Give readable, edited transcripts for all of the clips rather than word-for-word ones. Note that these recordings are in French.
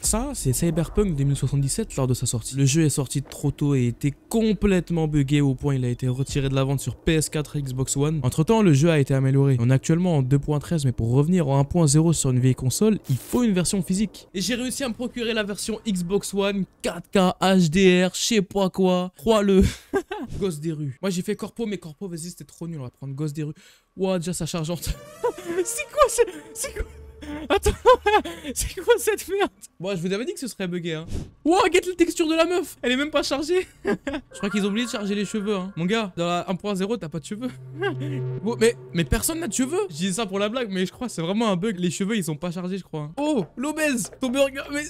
Ça, c'est Cyberpunk 2077 lors de sa sortie. Le jeu est sorti trop tôt et était complètement buggé au point il a été retiré de la vente sur PS4 et Xbox One. Entre temps, le jeu a été amélioré. On est actuellement en 2.13, mais pour revenir en 1.0 sur une vieille console, il faut une version physique. Et j'ai réussi à me procurer la version Xbox One 4K HDR, je sais pas quoi. Crois-le. Gosse des rues. Moi j'ai fait Corpo, mais Corpo, vas-y, c'était trop nul. On va prendre Gosse des rues. Ouah, déjà ça charge en... C'est quoi c'est quoi? Attends, c'est quoi cette merde? Bon, je vous avais dit que ce serait bugué, hein. Wow, regarde la texture de la meuf. Elle est même pas chargée. Je crois qu'ils ont oublié de charger les cheveux, hein. Mon gars, dans la 1.0, t'as pas de cheveux. Bon, mais personne n'a de cheveux. Je dis ça pour la blague, mais je crois que c'est vraiment un bug. Les cheveux, ils sont pas chargés, je crois, hein. Oh, l'obèse, ton burger, mais...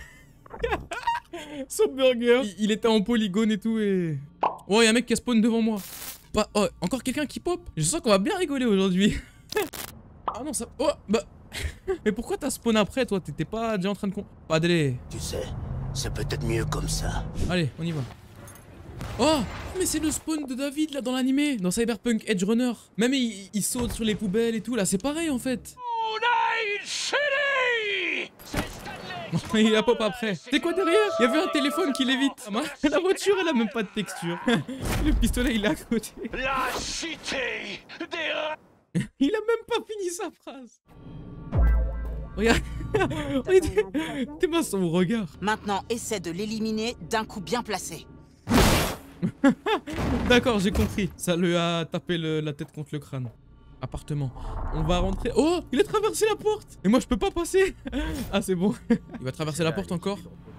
Son burger, il était en polygone et tout et... Oh, y'a un mec qui a spawn devant moi. Pas... Oh, encore quelqu'un qui pop. Je sens qu'on va bien rigoler aujourd'hui. Ah non, ça... Oh, bah... Mais pourquoi t'as spawn après, toi? T'étais pas déjà en train de con... Padré. Tu sais, c'est peut-être mieux comme ça. Allez, on y va. Oh, mais c'est le spawn de David, là, dans l'animé. Dans Cyberpunk Edge Runner. Même il saute sur les poubelles et tout, là. C'est pareil, en fait. Il a pop après. C'est quoi derrière? Il y avait un téléphone qui l'évite. La voiture, elle a même pas de texture. Le pistolet, il est à côté. La cité des... Il a même pas fini sa phrase. Regarde. T'es mince son regard. Maintenant, essaie de l'éliminer d'un coup bien placé. D'accord, j'ai compris. Ça lui a tapé la tête contre le crâne. Appartement. On va rentrer. Oh, il a traversé la porte. Et moi, je peux pas passer. Ah, c'est bon. Il va traverser la porte encore.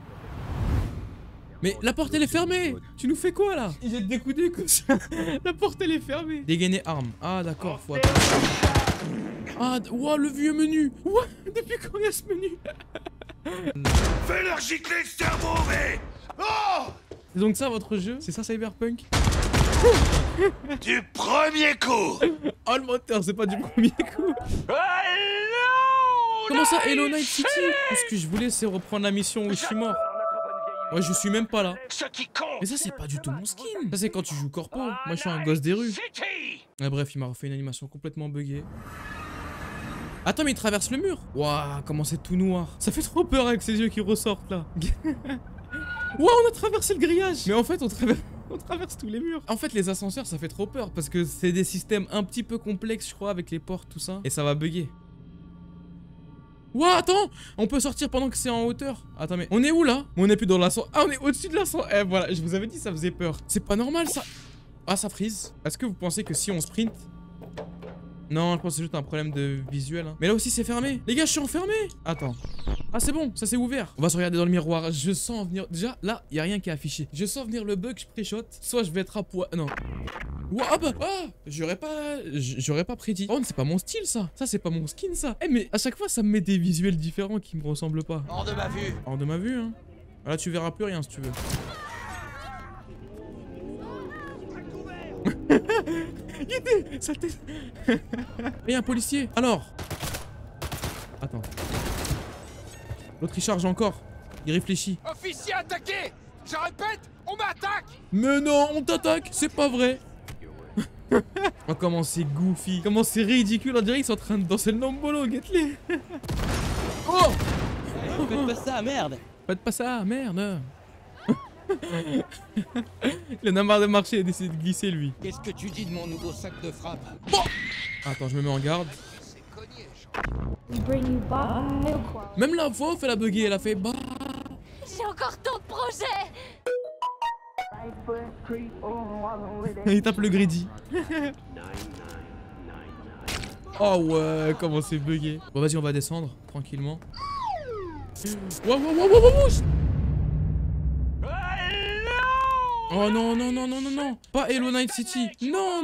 Mais la porte, elle est fermée. Tu nous fais quoi, là? Il jette des coups de comme ça. La porte, elle est fermée. Dégainer arme. Ah, d'accord. Faut attendre. Ah, ouah, le vieux menu. Ouah, depuis quand il y a ce menu? Fais leur gicler le cerveau, mais... Oh! C'est donc ça, votre jeu? C'est ça, Cyberpunk? Du premier coup. Oh, le moteur, c'est pas du premier coup. Hello, Comment ça, Hello Night City? Tout ce que je voulais, c'est reprendre la mission où je suis mort. Ouais, je suis même pas là. Ce qui compte. Mais ça, c'est pas du tout mon skin. Ça, c'est quand tu joues Corpo. Moi, je suis un gosse des rues. City. Ah, bref, il m'a refait une animation complètement buggée. Attends, mais il traverse le mur. Waouh, comment c'est tout noir. Ça fait trop peur avec ces yeux qui ressortent là. Waouh, on a traversé le grillage. Mais en fait, on traverse tous les murs. En fait, les ascenseurs, ça fait trop peur parce que c'est des systèmes un petit peu complexes, je crois, avec les portes, tout ça. Et ça va bugger. Ouah, attends, on peut sortir pendant que c'est en hauteur. Attends, mais on est où là? On est plus dans l'ascenseur. Ah, on est au-dessus de l'ascenseur. Eh, voilà, je vous avais dit, ça faisait peur. C'est pas normal, ça. Ah, ça freeze. Est-ce que vous pensez que si on sprint... Non, je pense que c'est juste un problème de visuel, hein. Mais là aussi, c'est fermé. Les gars, je suis enfermé. Attends. Ah, c'est bon, ça s'est ouvert. On va se regarder dans le miroir. Je sens venir... Déjà, là, il y a rien qui est affiché. Je sens venir le bug, je pré-shot. Soit je vais être à poids... Non. Ouah, bah, ah, j'aurais pas prédit. Oh, c'est pas mon style, ça. Ça, c'est pas mon skin, ça. Eh, mais à chaque fois, ça me met des visuels différents qui me ressemblent pas. Hors de ma vue. Hors de ma vue, hein. Là, tu verras plus rien, si tu veux. Ça tête. Et un policier. Alors. Attends. L'autre il charge encore. Il réfléchit. Officier attaqué. Je répète, on m'attaque. Mais non, on t'attaque. C'est pas vrai. Oh, comment c'est goofy. Comment c'est ridicule. On dirait qu'ils sont en train de danser le Nambolo. Get-les. Oh. Faites pas ça, merde. Faites pas ça, merde. Il en a marre de marcher et d'essayer de glisser, lui. Qu'est-ce que tu dis de mon nouveau sac de frappe? Bon. Attends, je me mets en garde. Même la voix, elle a bugué, elle a fait bah. J'ai encore tant de projets. Il tape le greedy. Oh ouais, comment c'est bugué. Bon, vas-y, on va descendre tranquillement. Wow. Oh non, non. Pas Hello Night City. Non.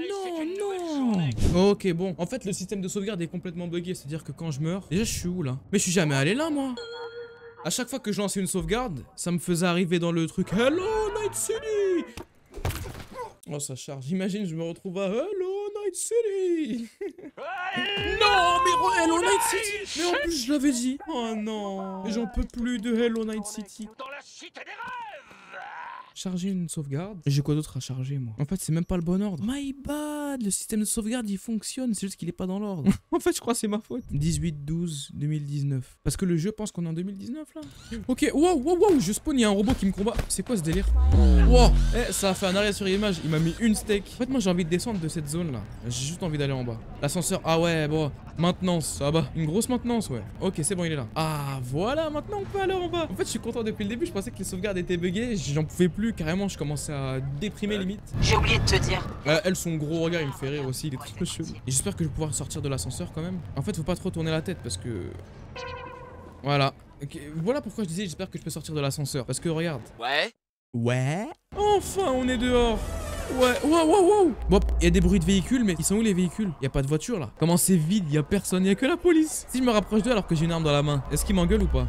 Ok, bon. En fait, le système de sauvegarde est complètement buggé. C'est-à-dire que quand je meurs... Déjà, je suis où, là? Mais je suis jamais allé là, moi. À chaque fois que je lançais une sauvegarde, ça me faisait arriver dans le truc Hello Night City. Oh, ça charge. Imagine, je me retrouve à Hello Night City. Non, mais Hello Night City. Mais en plus, je l'avais dit. Oh non. J'en peux plus de Hello Night City. Dans la cité des rêves. Charger une sauvegarde. J'ai quoi d'autre à charger, moi? En fait, c'est même pas le bon ordre. My bad. regarde, le système de sauvegarde il fonctionne, c'est juste qu'il est pas dans l'ordre. En fait, je crois que c'est ma faute. 18-12-2019. Parce que le jeu pense qu'on est en 2019 là. Ok, wow, je spawn, il y a un robot qui me combat. C'est quoi ce délire? Wow, ça a fait un arrêt sur image, il m'a mis une steak. En fait, moi j'ai envie de descendre de cette zone là. J'ai juste envie d'aller en bas. L'ascenseur, ah ouais, bon. Maintenance, ah bah, une grosse maintenance, ouais. Ok, c'est bon, il est là. Ah, voilà, maintenant on peut aller en bas. En fait, je suis content depuis le début, je pensais que les sauvegardes étaient buggées, j'en pouvais plus, carrément, je commençais à déprimer limite. J'ai oublié de te dire. Elle, son gros regard, il me fait rire aussi, il est trop chelou. Et j'espère que je vais pouvoir sortir de l'ascenseur quand même. En fait, faut pas trop tourner la tête parce que... Voilà. Okay. Voilà pourquoi je disais, j'espère que je peux sortir de l'ascenseur. Parce que regarde. Ouais. Enfin, on est dehors. Ouais, wow. Bon, il y a des bruits de véhicules, mais ils sont où les véhicules? Il y a pas de voiture là. Comment c'est vide? Il y a personne, il y a que la police. Si je me rapproche d'eux alors que j'ai une arme dans la main, est-ce qu'ils m'engueulent ou pas?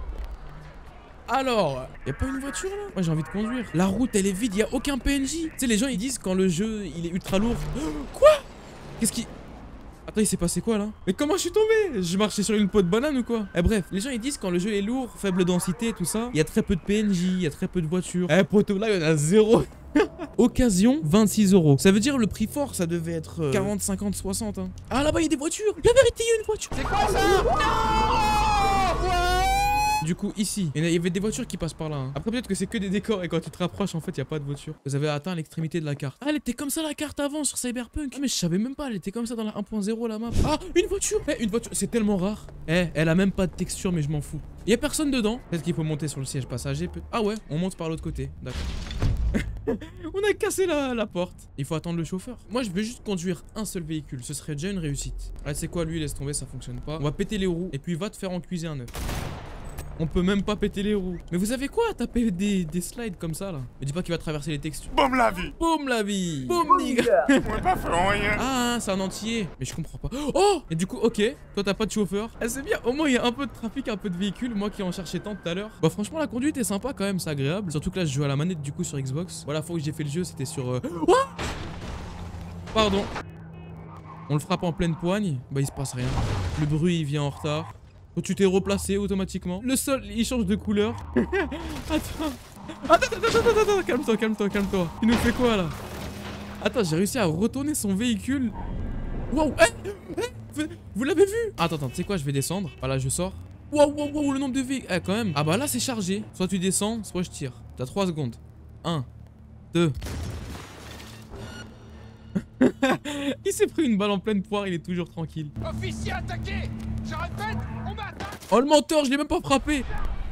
Alors, y a pas une voiture là? Moi j'ai envie de conduire. La route elle est vide, y a aucun PNJ. Tu sais, les gens ils disent quand le jeu il est ultra lourd. Quoi? Qu'est-ce qui... Attends, il s'est passé quoi là? Mais comment je suis tombé? Je marchais sur une peau de banane ou quoi? Bref, les gens ils disent quand le jeu est lourd, faible densité, tout ça, il y a très peu de PNJ, il y a très peu de voitures. Poto, là il y en a zéro. Occasion 26 €. Ça veut dire le prix fort, ça devait être 40, 50, 60. Hein. Ah là-bas il y a des voitures. La vérité, il y a une voiture. C'est quoi ça? Du coup, ici, il y avait des voitures qui passent par là. Hein. Après, peut-être que c'est que des décors et quand tu te rapproches, en fait, il n'y a pas de voiture. Vous avez atteint l'extrémité de la carte. Ah, elle était comme ça la carte avant sur Cyberpunk. Ah, mais je savais même pas, elle était comme ça dans la 1.0 la map. Ah, une voiture. Une voiture, c'est tellement rare. Elle a même pas de texture, mais je m'en fous. Il y a personne dedans. Peut-être qu'il faut monter sur le siège passager. Ah ouais, on monte par l'autre côté. D'accord. On a cassé la porte. Il faut attendre le chauffeur. Moi, je veux juste conduire un seul véhicule. Ce serait déjà une réussite. Ah, c'est quoi, lui, laisse tomber, ça fonctionne pas. On va péter les roues et puis va te faire encuiser un œuf. On peut même pas péter les roues. Mais vous avez quoi à taper des slides comme ça là? Me dis pas qu'il va traverser les textures. Boum la vie. Boum la vie. Boum nigga. On pas fait rien. Ah, c'est un entier. Mais je comprends pas. Oh. Et du coup, ok. Toi, t'as pas de chauffeur. Ah, c'est bien. Au moins, il y a un peu de trafic, un peu de véhicules. Moi qui en cherchais tant tout à l'heure. Bah, franchement, la conduite est sympa quand même. C'est agréable. Surtout que là, je joue à la manette du coup sur Xbox. Voilà, la fois où j'ai fait le jeu, c'était sur... Oh. Pardon. On le frappe en pleine poigne. Bah, il se passe rien. Le bruit, il vient en retard. Donc tu t'es replacé automatiquement. Le sol, il change de couleur. Attends. Calme-toi. Il nous fait quoi là? Attends, j'ai réussi à retourner son véhicule. Waouh. Vous l'avez vu? Attends, tu sais quoi, je vais descendre. Voilà, je sors. Waouh, le nombre de véhicules. Quand même. Ah bah là, c'est chargé. Soit tu descends, soit je tire. T'as 3 secondes. 1, 2. Il s'est pris une balle en pleine poire, il est toujours tranquille. Officier attaqué. Je répète, on m'attaque. Oh le menteur, je l'ai même pas frappé.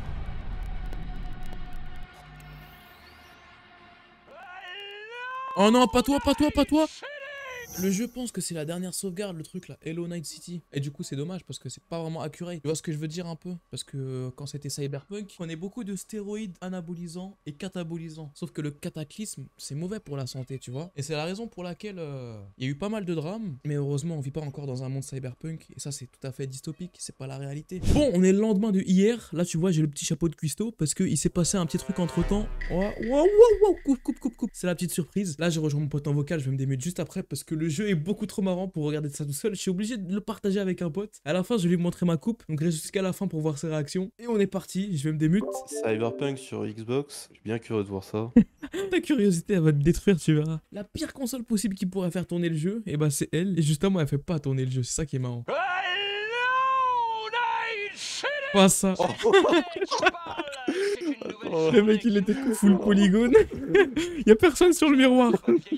Oh non, pas toi. Le jeu pense que c'est la dernière sauvegarde, le truc là, Hello Night City. Et du coup, c'est dommage parce que c'est pas vraiment accurate. Tu vois ce que je veux dire un peu? Parce que quand c'était Cyberpunk, on prenait beaucoup de stéroïdes anabolisants et catabolisants. Sauf que le cataclysme, c'est mauvais pour la santé, tu vois. Et c'est la raison pour laquelle il y a eu pas mal de drames. Mais heureusement, on vit pas encore dans un monde Cyberpunk. Et ça, c'est tout à fait dystopique. C'est pas la réalité. Bon, on est le lendemain de hier. Là, tu vois, j'ai le petit chapeau de cuistot parce qu'il s'est passé un petit truc entre temps. Wow. Coupe. C'est la petite surprise. Là, je rejoins mon pote en vocal. Je vais me démute juste après parce que le jeu est beaucoup trop marrant pour regarder ça tout seul. Je suis obligé de le partager avec un pote. À la fin, je vais lui montrer ma coupe. Donc reste jusqu'à la fin pour voir ses réactions. Et on est parti. Je vais me démute. Cyberpunk sur Xbox. Je suis bien curieux de voir ça. Ta curiosité, elle va te détruire, tu verras. La pire console possible qui pourrait faire tourner le jeu, et bah c'est elle. Et justement, elle fait pas tourner le jeu. C'est ça qui est marrant. Pas ça. Le mec il était full polygone. Y'a personne sur le miroir.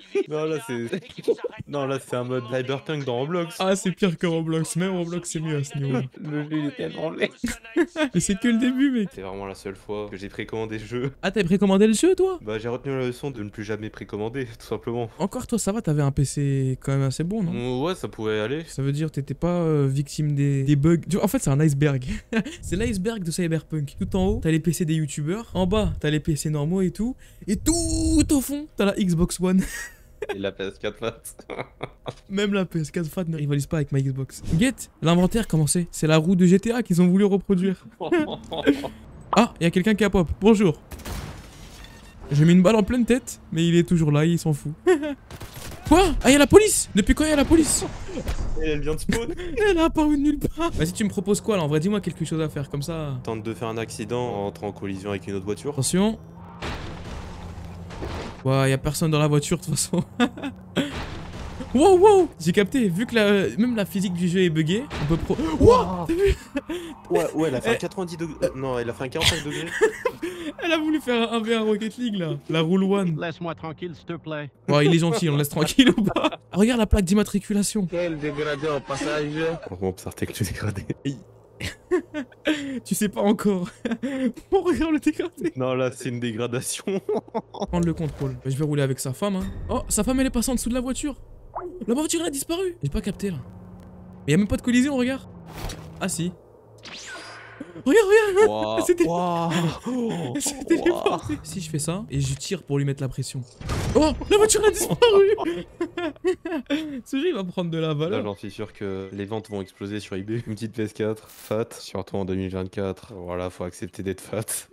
Non là c'est un mode Cyberpunk dans Roblox. Ah c'est pire que Roblox. Même Roblox c'est mieux à ce niveau. Le jeu il est tellement laid. Mais c'est que le début mec. C'est vraiment la seule fois que j'ai précommandé le jeu. Ah t'avais précommandé le jeu toi? Bah j'ai retenu la leçon de ne plus jamais précommander tout simplement. Encore toi ça va, t'avais un PC quand même assez bon non? Ouais ça pourrait aller. Ça veut dire t'étais pas victime des bugs. En fait c'est un iceberg. C'est l'iceberg de Cyberpunk. Tout en haut t'as les PC des youtubeurs. En bas t'as les PC normaux et tout. Et tout au fond t'as la Xbox One. Et la PS4 Fat. Même la PS4 Fat ne rivalise pas avec ma Xbox. Get, l'inventaire comment c'est? C'est la roue de GTA qu'ils ont voulu reproduire. Ah, il y a quelqu'un qui a pop. Bonjour. J'ai mis une balle en pleine tête, mais il est toujours là, il s'en fout. Quoi? Ah, il y a la police! Depuis quand il y a la police? Elle vient de spawn. Elle a apparu de nulle part. Vas-y, tu me proposes quoi là? En vrai, dis-moi quelque chose à faire, comme ça. Tente de faire un accident en entrant en collision avec une autre voiture. Attention. Ouais, y a personne dans la voiture de toute façon. Wow, wow. J'ai capté, vu que même la physique du jeu est buggée, on peut pro... Wow, t'as vu? Ouais, elle a fait un 90 degrés. Non, elle a fait un 45 degrés. Elle a voulu faire un 1v1 Rocket League là, la Rule One. Laisse-moi tranquille, s'il te plaît. Oh, il est gentil, on le laisse tranquille ou pas? Regarde la plaque d'immatriculation. Quel dégradé au passage. On observe que tu dégradé. Tu sais pas encore. Bon, regarde le dégradé. Non, là, c'est une dégradation. Prendre le contrôle. Je vais rouler avec sa femme. Hein. Oh, sa femme, elle est passée en dessous de la voiture. La voiture, elle a disparu. J'ai pas capté là. Mais y a même pas de collision, regarde. Ah si. Regarde. Wow. C'était Wow. téléporté. Si je fais ça et je tire pour lui mettre la pression. Oh, la voiture a disparu. Ce jeu il va prendre de la Là, valeur. j'en suis sûr que les ventes vont exploser sur eBay. Une petite PS4, fat, surtout en 2024. Voilà, faut accepter d'être fat.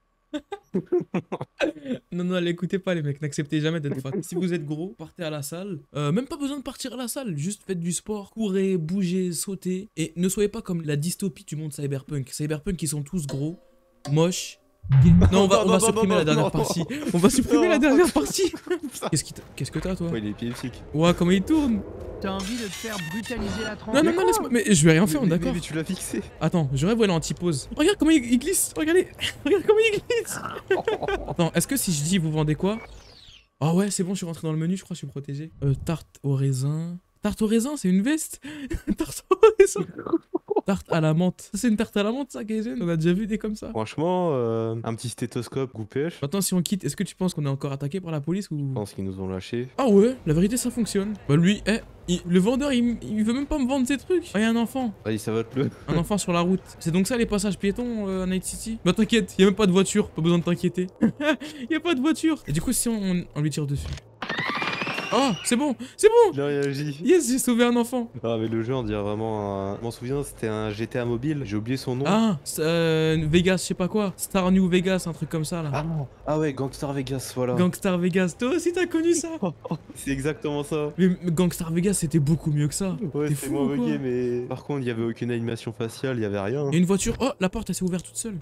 Non, l'écoutez pas les mecs, n'acceptez jamais d'être fat. Si vous êtes gros, partez à la salle. Même pas besoin de partir à la salle, juste faites du sport, courez, bougez, sautez. Et ne soyez pas comme la dystopie du monde cyberpunk. Cyberpunk, ils sont tous gros, moches. Non, on va supprimer la dernière partie. On va supprimer la dernière partie. Qu'est-ce que t'as toi? Ouais, il est épileptique. Ouah, comment il tourne. T'as envie de te faire brutaliser la tronche? Non, laisse-moi. Mais je vais rien faire, on est d'accord. Mais tu l'as fixé. Attends, je rêve où elle est en anti-pause. Regarde comment il glisse. Regardez. Regarde comment il glisse. Attends, est-ce que si je dis vous vendez quoi? Ah ouais, c'est bon, je suis rentré dans le menu, je crois que je suis protégé. Tarte au raisin. Tarte au raisin, c'est une veste. Tarte au raisin. Tarte à la menthe. Ça, c'est une tarte à la menthe, ça, Kaizen? On a déjà vu des comme ça. Franchement, un petit stéthoscope, goût pêche. Maintenant, si on quitte, est-ce que tu penses qu'on est encore attaqué par la police ou... Je pense qu'ils nous ont lâchés. Ah ouais, la vérité, ça fonctionne. Bah lui, le vendeur, il veut même pas me vendre ses trucs. Ah, y a un enfant. Allez, ça va te le. Un enfant sur la route. C'est donc ça les passages piétons à Night City? Bah t'inquiète, y a même pas de voiture, pas besoin de t'inquiéter. Y a pas de voiture. Et du coup, si on lui tire dessus. Oh, c'est bon. Il a réagi. Yes, j'ai sauvé un enfant. Ah, mais le jeu, on dirait vraiment un... Je m'en souviens, c'était un GTA mobile. J'ai oublié son nom. Ah, Vegas, je sais pas quoi. Star New Vegas, un truc comme ça là. Ah non. Ah ouais, Gangstar Vegas, voilà. Gangstar Vegas, toi aussi t'as connu ça? C'est exactement ça. Mais Gangstar Vegas, c'était beaucoup mieux que ça. Ouais, T'es c'est fou moins ou quoi? bugué, mais... Par contre, il y avait aucune animation faciale, il y avait rien. Il y a une voiture. Oh, la porte, elle s'est ouverte toute seule.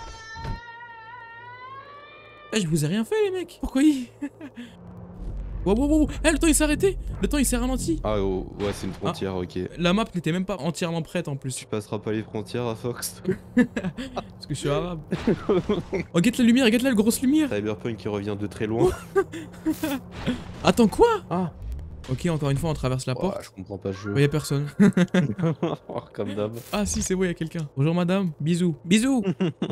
Eh, je vous ai rien fait, les mecs. Pourquoi il... Wow. Eh, le temps il s'est arrêté. Le temps il s'est ralenti. Ah ouais, c'est une frontière, ok. La map n'était même pas entièrement prête en plus. Tu passeras pas les frontières à Fox. Parce que je suis arabe. Oh, guette la lumière, guette la grosse lumière. Cyberpunk qui revient de très loin. Attends, quoi? Ah. Ok, encore une fois, on traverse la porte. Je comprends pas ce jeu. Oh, y'a personne. Comme d'hab. Ah si, c'est bon, y'a quelqu'un. Bonjour madame, bisous. Bisous.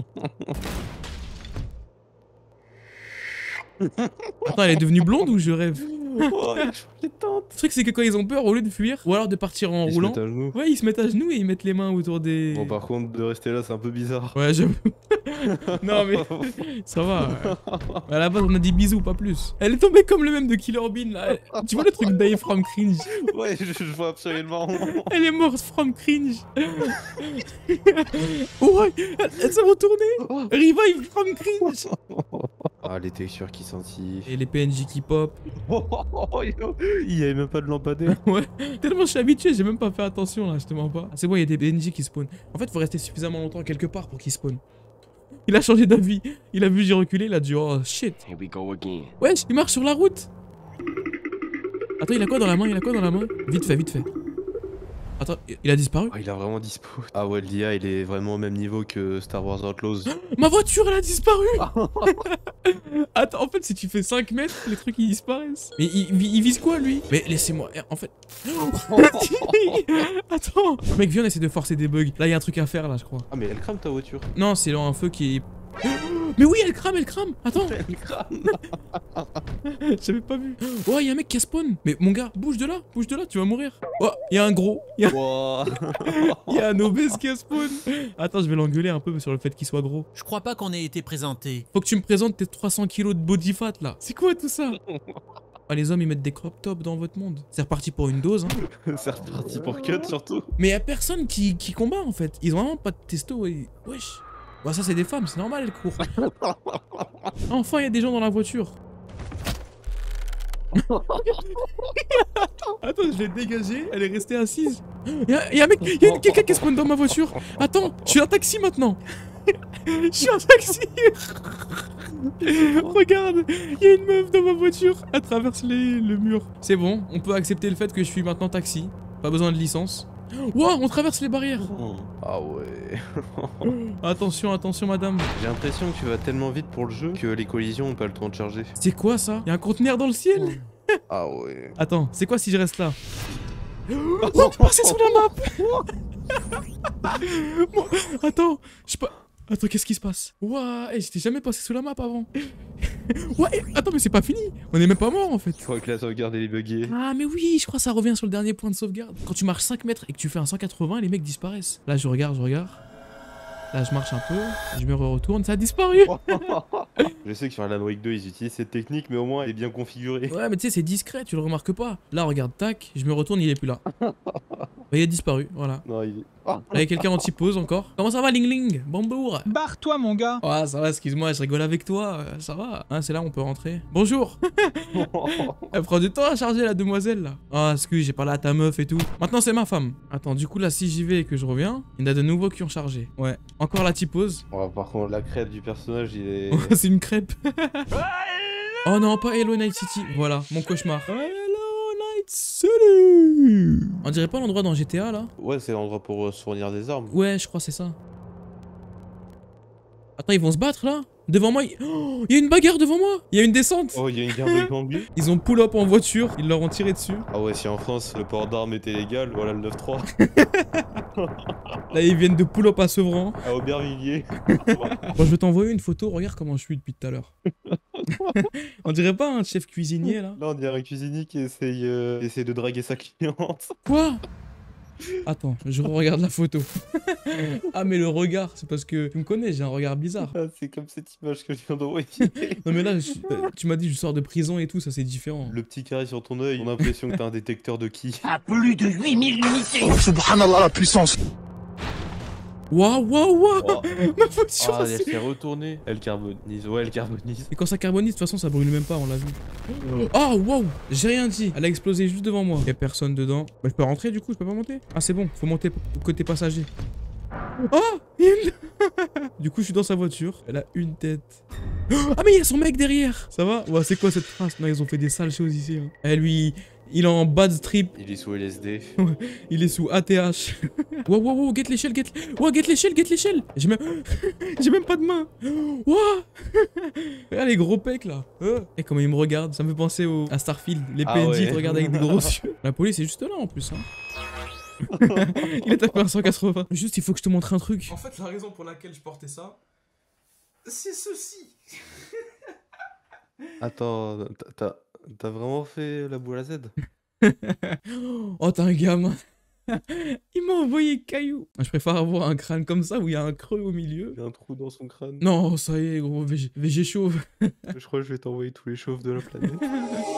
Attends, elle est devenue blonde ou je rêve? Le truc c'est que quand ils ont peur, au lieu de fuir, ou alors de partir en roulant, ouais, ils se mettent à genoux et ils mettent les mains autour des... Bon, par contre, de rester là, c'est un peu bizarre. Ouais, j'avoue. Non mais, ça va. À la base, on a dit bisous, pas plus. Elle est tombée comme le même de Killer Bean là. Tu vois le truc Die from cringe? Ouais, je vois absolument. Elle est morte from cringe. Ouais, elle s'est retournée. Revive from cringe. Ah, les textures qui scintillent. Et les PNJ qui pop. Il y avait même pas de lampadaire. Ouais, tellement je suis habitué, j'ai même pas fait attention là, je te mens pas. C'est bon, il y a des PNJ qui spawnent. En fait, faut rester suffisamment longtemps quelque part pour qu'ils spawnent. Il a changé d'avis. Il a vu j'ai reculé, il a dit oh shit. Here we go again. Wesh, il marche sur la route. Attends, il a quoi dans la main? Vite fait. Attends, il a disparu? Ah, il a vraiment dispo. Ah ouais, l'IA, il est vraiment au même niveau que Star Wars Outlaws. Ma voiture, elle a disparu. Attends, en fait, si tu fais 5 mètres, les trucs, ils disparaissent. Mais il vise quoi, lui? Mais laissez-moi, en fait... Attends. Mec, viens, on essaie de forcer des bugs. Là, il y a un truc à faire, là, je crois. Ah, mais elle crame ta voiture. Non, c'est là un feu qui est... Mais oui, elle crame. Attends. J'avais pas vu. Oh, il y a un mec qui a spawn. Mais mon gars, bouge de là, tu vas mourir. Oh, il y a un gros. Il y a un obèse qui a spawn. Attends, je vais l'engueuler un peu sur le fait qu'il soit gros. Je crois pas qu'on ait été présenté. Faut que tu me présentes tes 300 kilos de body fat là. C'est quoi tout ça? Ah, les hommes ils mettent des crop tops dans votre monde. C'est reparti pour une dose hein. C'est reparti pour cut surtout. Mais y'a personne qui combat en fait. Ils ont vraiment pas de testo et... Wesh. Bah ça c'est des femmes, c'est normal, elles courent. Enfin, il y a des gens dans la voiture. Attends, je l'ai dégagée, elle est restée assise. Il y a un mec, il y a quelqu'un qui spawn dans ma voiture. Attends, je suis un taxi maintenant. Je suis un taxi. Regarde, il y a une meuf dans ma voiture. Elle traverse le mur. C'est bon, on peut accepter le fait que je suis maintenant taxi. Pas besoin de licence. Wow, on traverse les barrières. Ah ouais. Attention, attention madame. J'ai l'impression que tu vas tellement vite pour le jeu que les collisions ont pas le temps de charger. C'est quoi ça? Il y a un conteneur dans le ciel. Ah ouais. Attends, c'est quoi si je reste là? Oh, on est passé sur la map. Bon, attends, je sais pas... Attends, qu'est-ce qui se passe? Ouah, j'étais jamais passé sous la map avant. Ouais, attends, mais c'est pas fini. On est même pas mort en fait. Je crois que la sauvegarde elle est buggée. Ah, mais oui, je crois que ça revient sur le dernier point de sauvegarde. Quand tu marches 5 mètres et que tu fais un 180, les mecs disparaissent. Là, je regarde. Là, je marche un peu, je me retourne, ça a disparu. Je sais que sur Alan Wake 2, ils utilisent cette technique, mais au moins elle est bien configurée. Ouais, mais tu sais, c'est discret, tu le remarques pas. Là, regarde, tac, je me retourne, il est plus là. Bah, il a disparu, voilà. Non, il est... Là, il y a quelqu'un en pose encore. Comment ça va, Ling Ling? Bonjour. Barre-toi, mon gars. Ouais, ça va, excuse-moi, je rigole avec toi, ça va. Ah, c'est là, on peut rentrer. Bonjour. Elle prend du temps à charger, la demoiselle, là. Ah, excuse, j'ai parlé à ta meuf et tout. Maintenant, c'est ma femme. Attends, du coup, là, si j'y vais et que je reviens, il y en a de nouveaux qui ont chargé. Ouais. Encore la typose. Ouais, par contre, la crête du personnage, il est... C'est une crêpe. Oh non, pas Hello Night City. Voilà, mon cauchemar. Hello Night City. On dirait pas l'endroit dans GTA, là? Ouais, c'est l'endroit pour se fournir des armes. Ouais, je crois que c'est ça. Attends, ils vont se battre, là? Devant moi, oh, il y a une bagarre devant moi. Il y a une descente. Oh, il y a une guerre de gangs. Ils ont pull-up en voiture, ils leur ont tiré dessus. Ah ouais, si en France, le port d'armes était légal, voilà le 9-3. Là, ils viennent de pull-up à Sevran. À Aubervilliers. Bon, je vais t'envoyer une photo, regarde comment je suis depuis tout à l'heure. On dirait pas un chef cuisinier, là? Là, on dirait un cuisinier qui essaye de draguer sa cliente. Quoi? Attends, je regarde la photo. Ah, mais le regard, c'est parce que tu me connais, j'ai un regard bizarre. Ah, c'est comme cette image que je viens d'envoyer. Non, mais là, tu m'as dit, je sors de prison et tout, ça c'est différent. Le petit carré sur ton œil, on a l'impression que t'as un détecteur de qui. À plus de 8000 unités. Oh, subhanallah, la puissance. Waouh, waouh, waouh. Oh. Ma voiture, Ah, elle s'est retournée. Elle carbonise. Ouais, elle carbonise. Et quand ça carbonise, de toute façon, ça brûle même pas, on l'a vu. Ah, waouh, j'ai rien dit. Elle a explosé juste devant moi. Y'a personne dedans. Bah, je peux rentrer du coup, je peux pas monter. Ah, c'est bon, faut monter côté passager. Oh, du coup, je suis dans sa voiture. Elle a une tête. Ah, mais il y a son mec derrière. Ça va? Ouais, c'est quoi cette trace? Non, ils ont fait des sales choses ici. Hein. Eh, lui, il est en bad trip. Il est sous LSD. Il est sous ATH. Wow, wow, wow, get l'échelle, get l'échelle. J'ai même pas de main. Wow. Regarde les gros pecs là. Et comment il me regarde, ça me fait penser à Starfield. Les PNJ te regardent avec des gros yeux. La police est juste là en plus. Hein. Il est tapé à 180. Juste, il faut que je te montre un truc. En fait, la raison pour laquelle je portais ça, c'est ceci. Attends, t'as vraiment fait la boule à Z? Oh, t'es un gamin. Il m'a envoyé caillou. Je préfère avoir un crâne comme ça où il y a un creux au milieu. Il y a un trou dans son crâne. Non, ça y est, gros, VG chauve. Je crois que je vais t'envoyer tous les chauves de la planète.